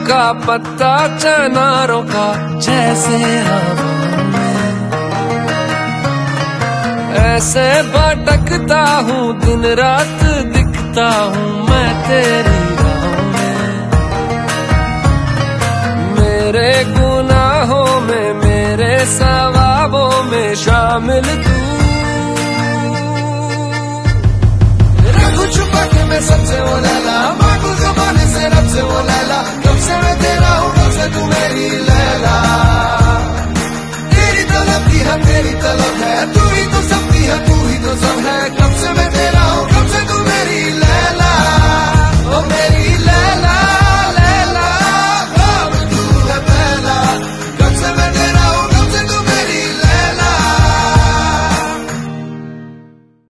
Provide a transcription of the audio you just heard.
का पत्ता चनारों का जैसे हवा में, ऐसे भटकता हूँ दिन रात दिखता हूँ मैं तेरी राहों में। मेरे गुनाहों में मेरे सवाबों में शामिल तू, रखूं छुपा के मैं सबसे वो लैला, मांगू ज़माने से रब से वो लैला, कब से मैं तेरा हूँ कब से तू मेरी लैला। तेरी तलब की है तेरी तलब है